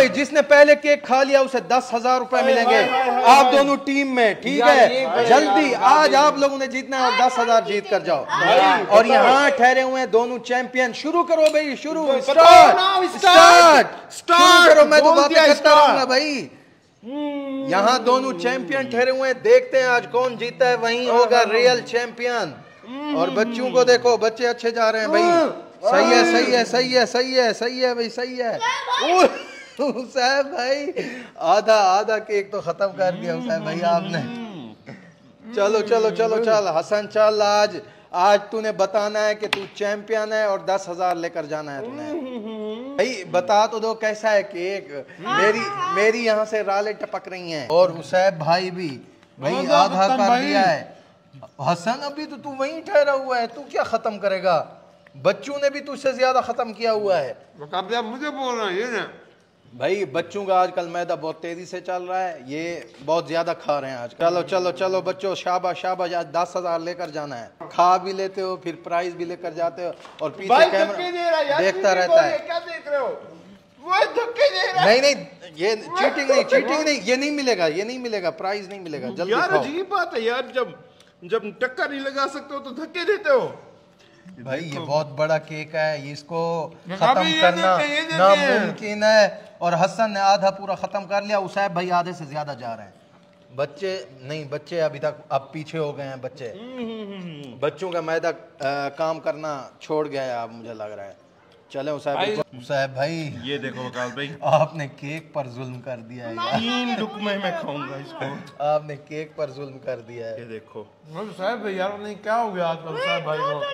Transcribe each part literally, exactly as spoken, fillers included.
भाई, जिसने पहले केक खा लिया उसे दस हजार रुपए मिलेंगे। आप दोनों टीम में, ठीक है? जल्दी आज आप लोगों ने जीतना है और दस हजार जीत कर जाओ। और यहाँ ठहरे हुए हैं दोनों चैंपियन। शुरू करो भाई, शुरू। स्टार्ट स्टार्ट स्टार्ट करो। मैं तो बातें करता रहूंगा भाई। यहाँ दोनों चैंपियन ठहरे हुए हैं, देखते हैं आज कौन जीता है, वही होगा रियल चैंपियन। और बच्चों को देखो, बच्चे अच्छे जा रहे हैं भाई। सही है सही है सही है सही है सही है भाई, सही है। हुसैन भाई आधा आधा केक तो खत्म कर दिया हुसैन भाई आपने। चलो चलो चलो चल हसन, चल आज आज तूने बताना है कि तू चैंपियन है और दस हजार लेकर जाना है तूने। भाई बता तो दो कैसा है केक। मेरी मेरी यहाँ से रालें टपक रही हैं। और हुसैन भाई भी भाई आधा कर दिया है। हसन अभी तो तू वहीं ठहरा हुआ है, तू क्या खत्म करेगा? बच्चों ने भी तुझसे ज्यादा खत्म किया हुआ है। मुझे बोल रहा है ना भाई, बच्चों का आजकल मैदा बहुत तेजी से चल रहा है, ये बहुत ज्यादा खा रहे हैं आज। चलो चलो चलो बच्चों, शाबाश शाबाश, आज दस हजार लेकर जाना है। खा भी लेते हो, फिर प्राइज भी लेकर जाते हो और पीछे कैमरा देखता रहता है। क्या देख रहे हो? वो धक्के दे रहा है। नहीं नहीं, ये चीटिंग नहीं, चीटिंग नहीं, ये नहीं मिलेगा, ये नहीं मिलेगा, प्राइज नहीं मिलेगा। जल्दी यार खाओ। अजीब बात है यार, जब जब टक्कर नहीं लगा सकते हो तो धक्के देते हो। भाई ये बहुत बड़ा केक है, इसको खत्म करना नामुमकिन है। और हसन ने आधा पूरा खत्म कर लिया, उसैब भाई आधे से ज्यादा जा रहे हैं। बच्चे नहीं, बच्चे अभी तक अब पीछे हो गए हैं। बच्चे बच्चों का मैदा आ, काम करना छोड़ गया है अब, मुझे लग रहा है। चले उसैब उसैब भाई, ये देखो वकाल भाई, आपने केक पर जुल्म कर दिया है यार। तीन लुकमे मैं खाऊंगा इसको। आपने केक पर जुल्म कर दिया है। ये देखो साहब भाई यार, नहीं क्या हो गया आजकल साहब भाई को।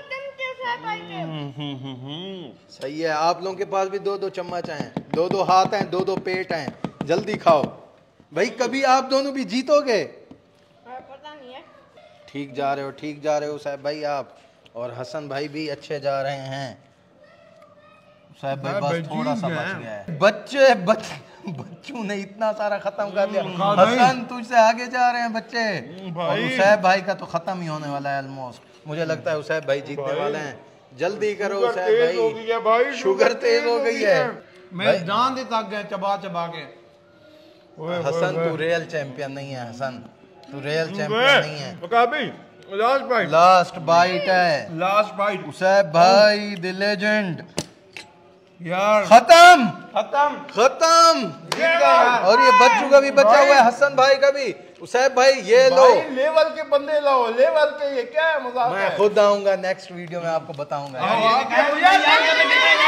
सही है, आप लोगों के पास भी दो दो चम्मच हैं, दो दो हाथ हैं, दो दो पेट हैं। जल्दी खाओ भाई, कभी आप दोनों भी जीतोगे। पता नहीं है। ठीक जा रहे हो, ठीक जा रहे हो साहब भाई आप। और हसन भाई भी अच्छे जा रहे हैं। साहब भाई बस थोड़ा सा बच गया है। बच्चे बच बच्चों ने इतना सारा खत्म कर दिया। हसन तुझसे आगे जा रहे हैं बच्चे। और हुसैब भाई का तो खत्म ही होने वाला है ऑलमोस्ट। मुझे लगता है हुसैब भाई जीतने वाले हैं। जल्दी करो हुसैब भाई, शुगर तेज हो गई है। मैं जान दे तक गया चबा चबा के। हसन तू रियल चैंपियन नहीं है, हसन तू रियल चैंपियन नहीं है। लास्ट बाइट, लास्ट बाइट है, लास्ट बाइट। हुसैब भाई द लेजेंड यार खत्म खत्म खत्म। और ये बच्चों का भी बचा हुआ है, हसन भाई का भी। हुसैब भाई ये लो, लेवल के बंदे लाओ, लेवल के। ये क्या है मजाक? मैं खुद आऊंगा नेक्स्ट वीडियो में, आपको बताऊंगा।